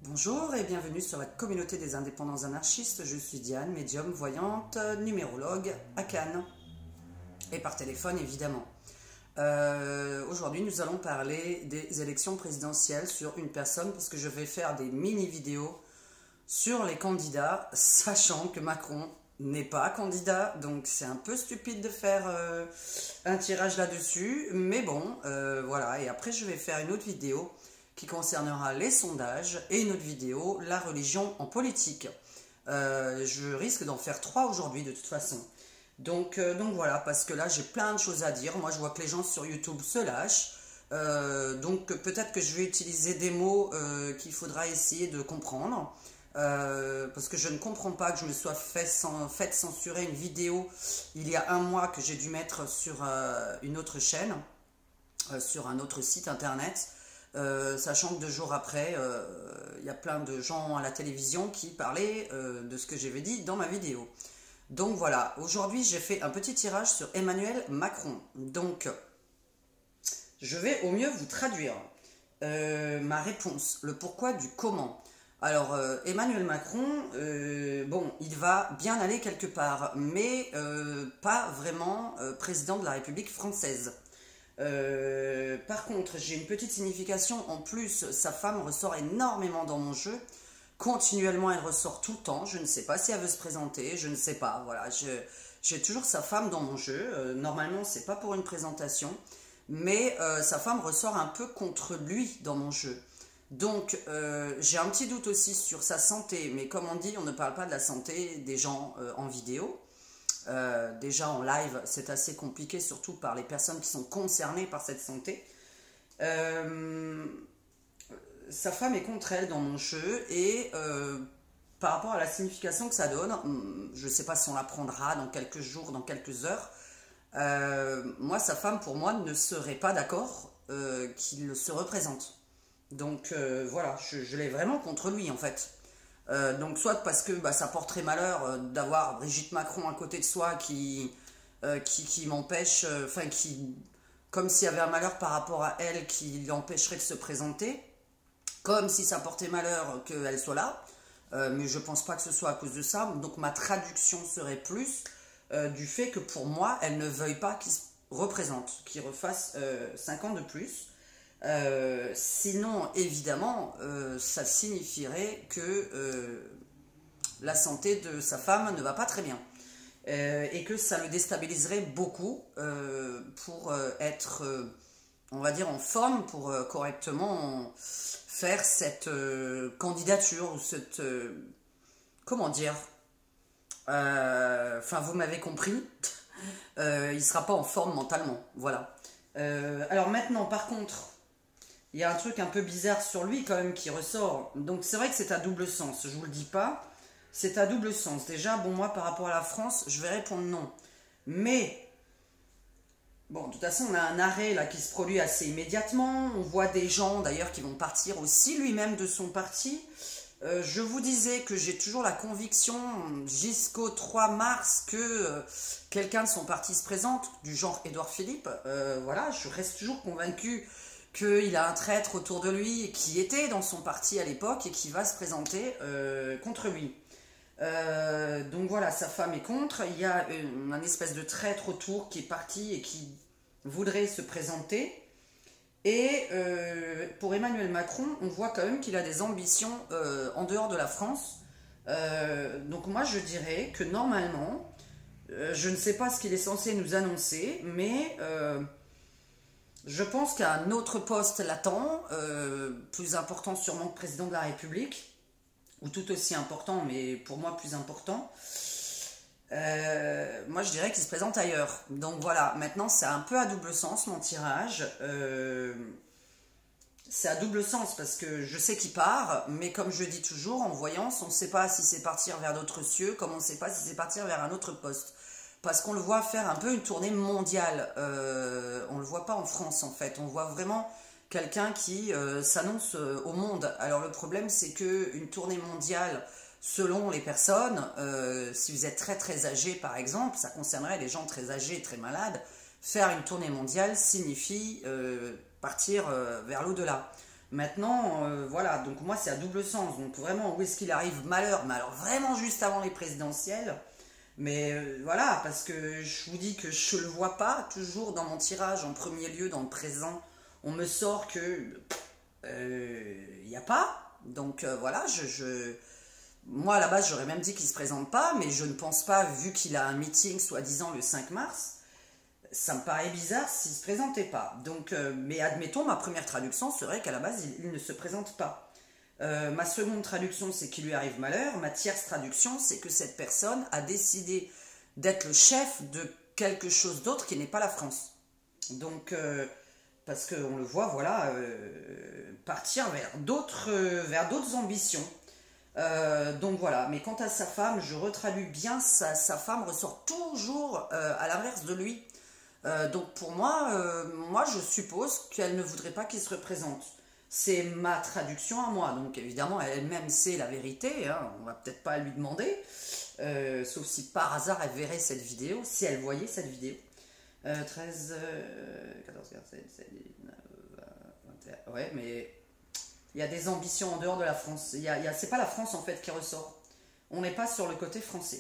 Bonjour et bienvenue sur la communauté des indépendants anarchistes. Je suis Diane, médium, voyante, numérologue à Cannes et par téléphone évidemment. Aujourd'hui nous allons parler des élections présidentielles sur une personne parce que je vais faire des mini-vidéos sur les candidats, sachant que Macron n'est pas candidat, donc c'est un peu stupide de faire un tirage là-dessus, mais bon, voilà. Et après je vais faire une autre vidéo qui concernera les sondages et une autre vidéo, la religion en politique. Je risque d'en faire 3 aujourd'hui de toute façon. Donc voilà, parce que là j'ai plein de choses à dire. Moi je vois que les gens sur YouTube se lâchent. Donc peut-être que je vais utiliser des mots qu'il faudra essayer de comprendre. Parce que je ne comprends pas que je me sois fait censurer une vidéo il y a un mois que j'ai dû mettre sur une autre chaîne, sur un autre site internet. Sachant que 2 jours après, il y a plein de gens à la télévision qui parlaient de ce que j'avais dit dans ma vidéo. Donc voilà, aujourd'hui j'ai fait un petit tirage sur Emmanuel Macron. Donc, je vais au mieux vous traduire ma réponse, le pourquoi du comment. Alors, Emmanuel Macron, bon, il va bien aller quelque part, mais pas vraiment président de la République française. Par contre, j'ai une petite signification en plus, sa femme ressort énormément dans mon jeu, continuellement elle ressort tout le temps, je ne sais pas si elle veut se présenter, je ne sais pas, voilà, j'ai toujours sa femme dans mon jeu, normalement c'est pas pour une présentation, mais sa femme ressort un peu contre lui dans mon jeu. Donc j'ai un petit doute aussi sur sa santé, mais comme on dit, on ne parle pas de la santé des gens en vidéo. Déjà en live c'est assez compliqué, surtout par les personnes qui sont concernées par cette santé. Sa femme est contre elle dans mon jeu et par rapport à la signification que ça donne, je ne sais pas si on la prendra dans quelques jours, dans quelques heures, moi sa femme pour moi ne serait pas d'accord qu'il se représente. Donc voilà, je l'ai vraiment contre lui en fait. Donc soit parce que ça porterait malheur d'avoir Brigitte Macron à côté de soi qui m'empêche, enfin comme s'il y avait un malheur par rapport à elle qui l'empêcherait de se présenter, comme si ça portait malheur qu'elle soit là, mais je pense pas que ce soit à cause de ça. Donc ma traduction serait plus du fait que pour moi elle ne veuille pas qu'il se représente, qu'il refasse 5 ans de plus. Sinon, évidemment, ça signifierait que la santé de sa femme ne va pas très bien et que ça le déstabiliserait beaucoup pour être, on va dire, en forme pour correctement faire cette candidature ou cette, comment dire, enfin vous m'avez compris, il ne sera pas en forme mentalement, voilà. Alors maintenant, par contre, il y a un truc un peu bizarre sur lui quand même qui ressort. Donc c'est vrai que c'est à double sens, je vous le dis pas. C'est à double sens. Déjà, bon, moi par rapport à la France, je vais répondre non. Mais, bon, de toute façon, on a un arrêt là qui se produit assez immédiatement. On voit des gens d'ailleurs qui vont partir aussi lui-même de son parti. Je vous disais que j'ai toujours la conviction jusqu'au 3 mars que quelqu'un de son parti se présente, du genre Édouard Philippe. Voilà, je reste toujours convaincue qu'il a un traître autour de lui qui était dans son parti à l'époque et qui va se présenter contre lui. Donc voilà, sa femme est contre, il y a un espèce de traître autour qui est parti et qui voudrait se présenter. Et pour Emmanuel Macron, on voit quand même qu'il a des ambitions en dehors de la France. Donc moi je dirais que normalement, je ne sais pas ce qu'il est censé nous annoncer, mais je pense qu'un autre poste l'attend, plus important sûrement que président de la République, ou tout aussi important, mais pour moi plus important. Moi je dirais qu'il se présente ailleurs. Donc voilà, maintenant c'est un peu à double sens mon tirage. C'est à double sens parce que je sais qu'il part, mais comme je dis toujours, en voyance, on ne sait pas si c'est partir vers d'autres cieux, comme on ne sait pas si c'est partir vers un autre poste. Parce qu'on le voit faire un peu une tournée mondiale. On ne le voit pas en France en fait. On voit vraiment quelqu'un qui s'annonce au monde. Alors le problème c'est qu'une tournée mondiale, selon les personnes, si vous êtes très très âgé par exemple, ça concernerait les gens très âgés, très malades, faire une tournée mondiale signifie partir vers l'au-delà. Maintenant, voilà, donc moi c'est à double sens. Donc vraiment, où est-ce qu'il arrive malheur? Mais alors vraiment juste avant les présidentielles. Mais voilà, parce que je vous dis que je le vois pas toujours dans mon tirage en premier lieu, dans le présent. On me sort que il n'y a pas. Donc voilà, moi à la base j'aurais même dit qu'il se présente pas, mais je ne pense pas, vu qu'il a un meeting soi-disant le 5 mars, ça me paraît bizarre s'il ne se présentait pas. Donc, mais admettons, ma première traduction serait qu'à la base il ne se présente pas. Ma seconde traduction, c'est qu'il lui arrive malheur. Ma tierce traduction, c'est que cette personne a décidé d'être le chef de quelque chose d'autre qui n'est pas la France. Donc, parce qu'on le voit, voilà, partir vers d'autres ambitions. Donc voilà, mais quant à sa femme, je retraduis bien, sa femme ressort toujours à l'inverse de lui. Donc pour moi, moi je suppose qu'elle ne voudrait pas qu'il se représente. C'est ma traduction à moi, donc évidemment elle-même sait la vérité, hein, on va peut-être pas lui demander, sauf si par hasard elle verrait cette vidéo, si elle voyait cette vidéo. 13, 14, 15, 16, 17, 19, 20, 21, ouais, mais il y a des ambitions en dehors de la France. C'est pas la France en fait qui ressort. On n'est pas sur le côté français.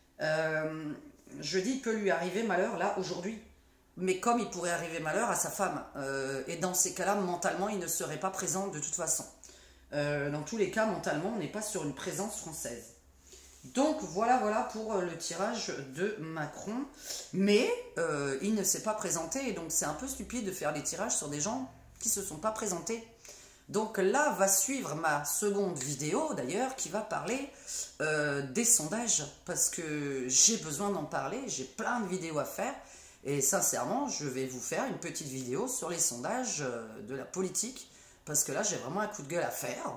Je dis, il peut lui arriver malheur là aujourd'hui. Mais comme il pourrait arriver malheur à sa femme. Et dans ces cas-là, mentalement, il ne serait pas présent de toute façon. Dans tous les cas, mentalement, on n'est pas sur une présence française. Donc voilà pour le tirage de Macron. Mais il ne s'est pas présenté. Et donc c'est un peu stupide de faire les tirages sur des gens qui ne se sont pas présentés. Donc là va suivre ma seconde vidéo d'ailleurs qui va parler des sondages. Parce que j'ai besoin d'en parler. J'ai plein de vidéos à faire. Et sincèrement, je vais vous faire une petite vidéo sur les sondages de la politique, parce que là, j'ai vraiment un coup de gueule à faire.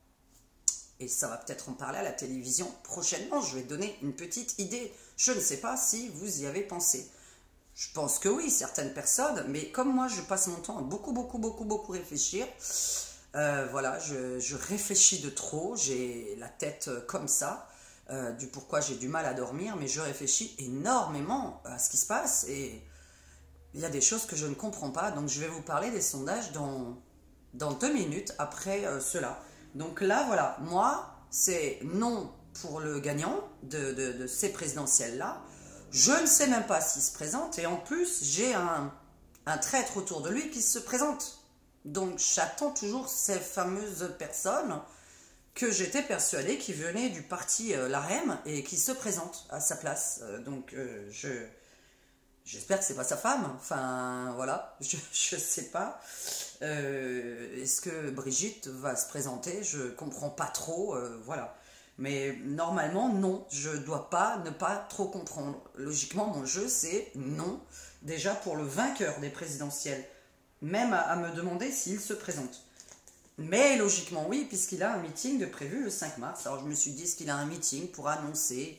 Et ça va peut-être en parler à la télévision prochainement. Je vais donner une petite idée. Je ne sais pas si vous y avez pensé. Je pense que oui, certaines personnes, mais comme moi, je passe mon temps à beaucoup réfléchir. Voilà, je réfléchis de trop, j'ai la tête comme ça. Du pourquoi j'ai du mal à dormir, mais je réfléchis énormément à ce qui se passe et il y a des choses que je ne comprends pas. Donc je vais vous parler des sondages dans 2 minutes après cela. Donc là, voilà, moi, c'est non pour le gagnant de ces présidentielles-là. Je ne sais même pas s'il se présente et en plus, j'ai un traître autour de lui qui se présente. Donc j'attends toujours ces fameuses personnes que j'étais persuadée qui venait du parti LaREM et qui se présente à sa place. Donc j'espère que c'est pas sa femme. Enfin voilà, je sais pas. Est-ce que Brigitte va se présenter? Je comprends pas trop. Voilà. Mais normalement non, je dois pas ne pas trop comprendre. Logiquement mon jeu c'est non. Déjà pour le vainqueur des présidentielles, même à me demander s'il se présente. Mais logiquement oui, puisqu'il a un meeting de prévu le 5 mars. Alors je me suis dit, est-ce qu'il a un meeting pour annoncer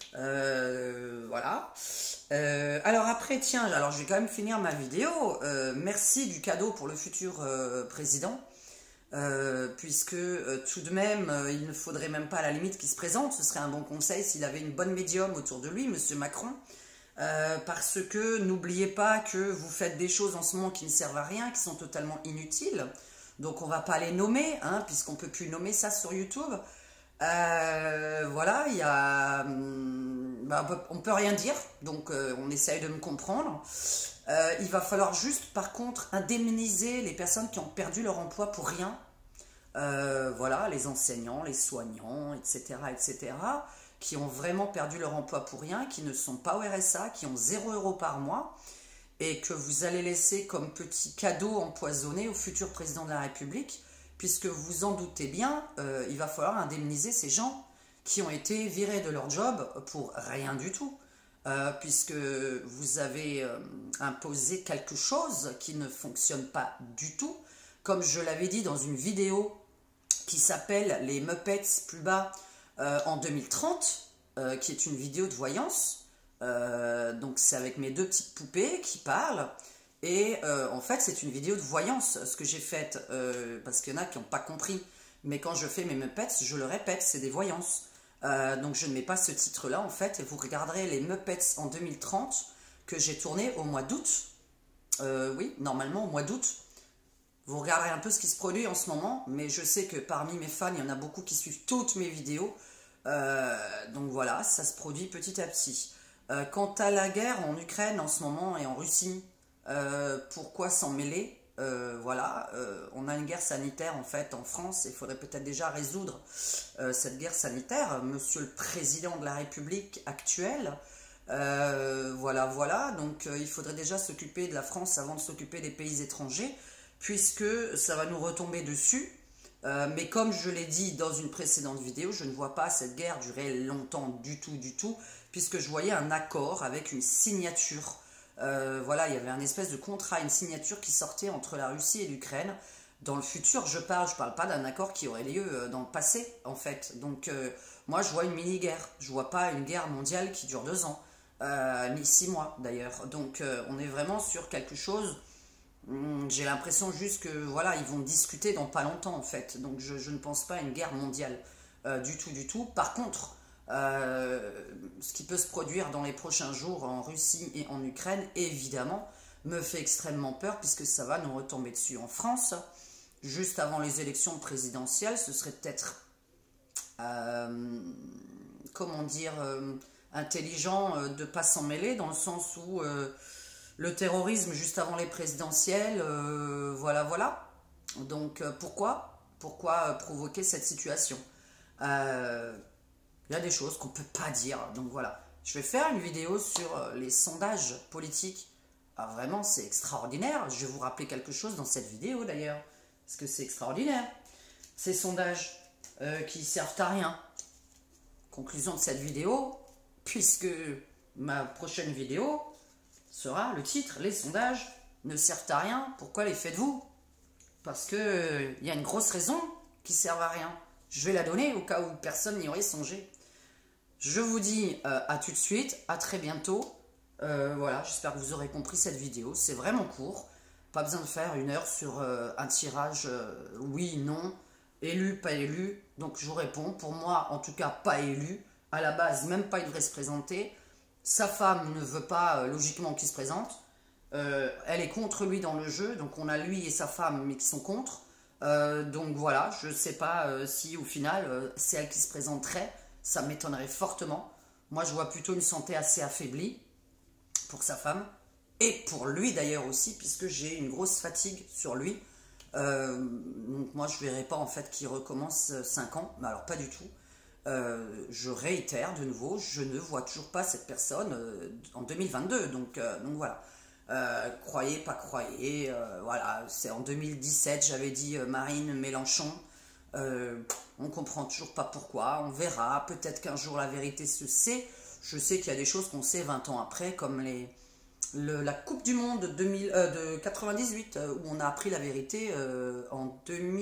voilà. Alors après, tiens, alors je vais quand même finir ma vidéo. Merci du cadeau pour le futur président. Puisque tout de même, il ne faudrait même pas à la limite qu'il se présente. Ce serait un bon conseil s'il avait une bonne médium autour de lui, monsieur Macron. Parce que n'oubliez pas que vous faites des choses en ce moment qui ne servent à rien, qui sont totalement inutiles. Donc on va pas les nommer, hein, puisqu'on peut plus nommer ça sur YouTube. Voilà, il y a, on peut rien dire, donc on essaye de me comprendre. Il va falloir juste, par contre, indemniser les personnes qui ont perdu leur emploi pour rien. Voilà, les enseignants, les soignants, etc., etc., qui ont vraiment perdu leur emploi pour rien, qui ne sont pas au RSA, qui ont 0 € par mois, et que vous allez laisser comme petit cadeau empoisonné au futur président de la République, puisque vous en doutez bien, il va falloir indemniser ces gens qui ont été virés de leur job pour rien du tout, puisque vous avez imposé quelque chose qui ne fonctionne pas du tout, comme je l'avais dit dans une vidéo qui s'appelle « Les Muppets plus bas en 2030 », qui est une vidéo de voyance. Donc c'est avec mes 2 petites poupées qui parlent et en fait c'est une vidéo de voyance ce que j'ai faite parce qu'il y en a qui n'ont pas compris, mais quand je fais mes Muppets je le répète, c'est des voyances, donc je ne mets pas ce titre là en fait, et vous regarderez les Muppets en 2030 que j'ai tourné au mois d'août, oui normalement au mois d'août, Vous regarderez un peu ce qui se produit en ce moment, mais je sais que parmi mes fans, il y en a beaucoup qui suivent toutes mes vidéos. Donc voilà, ça se produit petit à petit. Quant à la guerre en Ukraine en ce moment et en Russie, pourquoi s'en mêler? Voilà, on a une guerre sanitaire en fait en France, il faudrait peut-être déjà résoudre cette guerre sanitaire. Monsieur le Président de la République actuel, voilà, donc il faudrait déjà s'occuper de la France avant de s'occuper des pays étrangers, puisque ça va nous retomber dessus. Mais comme je l'ai dit dans une précédente vidéo, je ne vois pas cette guerre durer longtemps du tout, puisque je voyais un accord avec une signature. Voilà, il y avait un espèce de contrat, une signature qui sortait entre la Russie et l'Ukraine. Dans le futur, je parle pas d'un accord qui aurait lieu dans le passé, en fait. Donc, moi, je vois une mini-guerre. Je vois pas une guerre mondiale qui dure 2 ans, ni 6 mois d'ailleurs. Donc, on est vraiment sur quelque chose. J'ai l'impression juste que voilà, ils vont discuter dans pas longtemps en fait. Donc je ne pense pas à une guerre mondiale du tout. Par contre, ce qui peut se produire dans les prochains jours en Russie et en Ukraine, évidemment, me fait extrêmement peur puisque ça va nous retomber dessus. En France, juste avant les élections présidentielles, ce serait peut-être, comment dire, intelligent de ne pas s'en mêler dans le sens où... le terrorisme juste avant les présidentielles, voilà. Donc pourquoi provoquer cette situation? Il y a des choses qu'on ne peut pas dire, donc voilà. Je vais faire une vidéo sur les sondages politiques. Ah, vraiment, c'est extraordinaire. Je vais vous rappeler quelque chose dans cette vidéo d'ailleurs, parce que c'est extraordinaire. Ces sondages qui servent à rien. Conclusion de cette vidéo, puisque ma prochaine vidéo sera le titre, les sondages ne servent à rien, pourquoi les faites-vous? Parce que il y a une grosse raison qui ne servent à rien. Je vais la donner au cas où personne n'y aurait songé. Je vous dis à tout de suite, à très bientôt. Voilà, j'espère que vous aurez compris cette vidéo, c'est vraiment court. Pas besoin de faire 1 heure sur un tirage oui, non, élu, pas élu. Donc je vous réponds, pour moi en tout cas pas élu. À la base, même pas il devrait se présenter. Sa femme ne veut pas, logiquement, qu'il se présente. Elle est contre lui dans le jeu. Donc, on a lui et sa femme, mais qui sont contre. Donc, voilà. Je ne sais pas si, au final, c'est elle qui se présenterait. Ça m'étonnerait fortement. Moi, je vois plutôt une santé assez affaiblie pour sa femme. Et pour lui, d'ailleurs, aussi, puisque j'ai une grosse fatigue sur lui. Donc, moi, je ne verrai pas, en fait, qu'il recommence 5 ans. Mais alors, pas du tout. Je réitère de nouveau, je ne vois toujours pas cette personne en 2022, donc voilà. Croyez, pas croyez, voilà, c'est en 2017, j'avais dit Marine Mélenchon, on comprend toujours pas pourquoi, on verra, peut-être qu'un jour la vérité se sait. Je sais qu'il y a des choses qu'on sait 20 ans après, comme la Coupe du Monde de 98, où on a appris la vérité en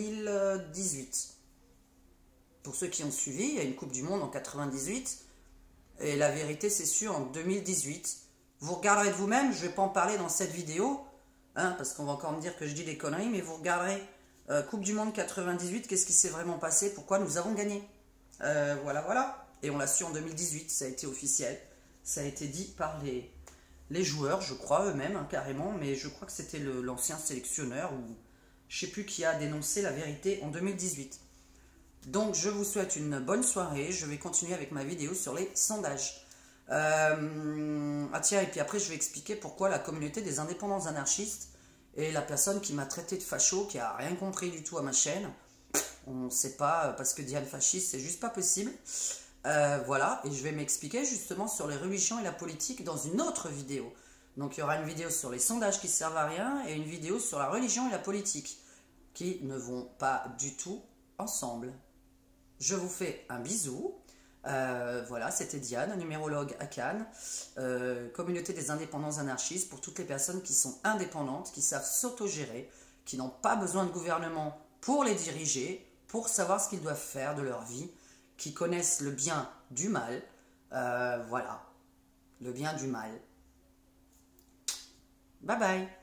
2018. Pour ceux qui ont suivi, il y a une Coupe du Monde en 98, et la vérité c'est sûr en 2018. Vous regarderez de vous-même, je ne vais pas en parler dans cette vidéo, hein, parce qu'on va encore me dire que je dis des conneries, mais vous regarderez Coupe du Monde 98, qu'est-ce qui s'est vraiment passé, pourquoi nous avons gagné. Voilà. Et on l'a su en 2018, ça a été officiel, ça a été dit par les joueurs, je crois, eux-mêmes, hein, carrément, mais je crois que c'était l'ancien sélectionneur, ou je ne sais plus qui a dénoncé la vérité en 2018. Donc je vous souhaite une bonne soirée, je vais continuer avec ma vidéo sur les sondages. Ah tiens, et puis après je vais expliquer pourquoi la communauté des indépendants anarchistes et la personne qui m'a traité de facho, qui a rien compris du tout à ma chaîne, on ne sait pas, parce que Diane fasciste c'est juste pas possible. Voilà, et je vais m'expliquer justement sur les religions et la politique dans une autre vidéo. Donc il y aura une vidéo sur les sondages qui servent à rien et une vidéo sur la religion et la politique qui ne vont pas du tout ensemble. Je vous fais un bisou. Voilà, c'était Diane, numérologue à Cannes, communauté des indépendants anarchistes pour toutes les personnes qui sont indépendantes, qui savent s'autogérer, qui n'ont pas besoin de gouvernement pour les diriger, pour savoir ce qu'ils doivent faire de leur vie, qui connaissent le bien du mal. Voilà, le bien du mal. Bye bye.